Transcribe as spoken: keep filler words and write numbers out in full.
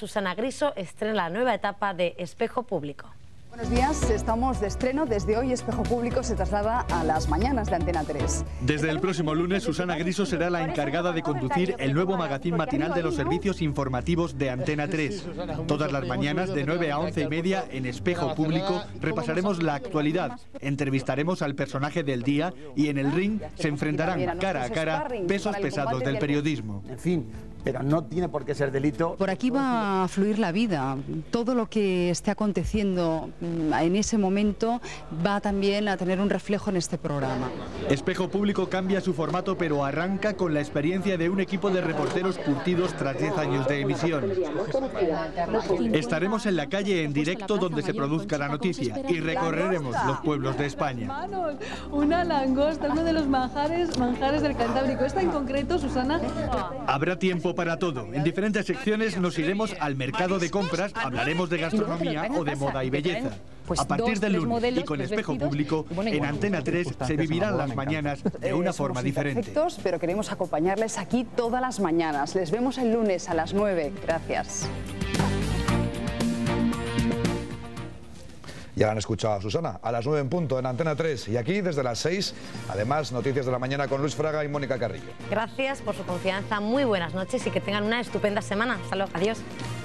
Susana Griso estrena la nueva etapa de Espejo Público. Buenos días, estamos de estreno. Desde hoy Espejo Público se traslada a las mañanas de Antena tres. Desde el próximo lunes, Susana Griso será la encargada de conducir el nuevo magazín matinal de los servicios informativos de Antena tres. Todas las mañanas, de nueve a once y media, en Espejo Público, repasaremos la actualidad, entrevistaremos al personaje del día y en el ring se enfrentarán cara a cara pesos pesados del periodismo. En fin, pero no tiene por qué ser delito. Por aquí va a fluir la vida. Todo lo que esté aconteciendo en ese momento va también a tener un reflejo en este programa. Espejo Público cambia su formato, pero arranca con la experiencia de un equipo de reporteros curtidos tras diez años de emisión. Estaremos en la calle en directo donde se produzca la noticia y recorreremos los pueblos de España. Una langosta, uno de los manjares, manjares del Cantábrico. Esta en concreto, Susana. Habrá tiempo para todo. En diferentes secciones nos iremos al mercado de compras, hablaremos de gastronomía o de moda y belleza. A partir del lunes y con Espejo Público, en Antena tres se vivirán las mañanas de una forma diferente. Pero queremos acompañarles aquí todas las mañanas. Les vemos el lunes a las nueve. Gracias. Ya han escuchado a Susana, a las nueve en punto en Antena tres. Y aquí desde las seis, además, noticias de la mañana con Luis Fraga y Mónica Carrillo. Gracias por su confianza, muy buenas noches y que tengan una estupenda semana. Hasta luego, adiós.